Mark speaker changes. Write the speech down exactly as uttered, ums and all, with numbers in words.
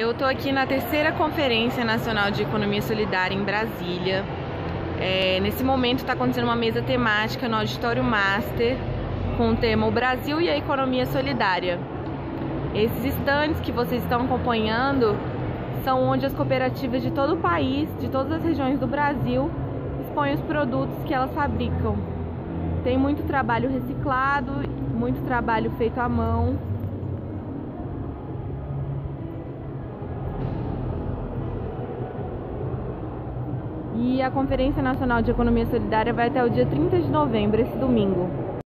Speaker 1: Eu estou aqui na terceira Conferência Nacional de Economia Solidária em Brasília. É, nesse momento está acontecendo uma mesa temática no Auditório Master com o tema O Brasil e a Economia Solidária. Esses estandes que vocês estão acompanhando são onde as cooperativas de todo o país, de todas as regiões do Brasil, expõem os produtos que elas fabricam. Tem muito trabalho reciclado, muito trabalho feito à mão. E a Conferência Nacional de Economia Solidária vai até o dia trinta de novembro, esse domingo.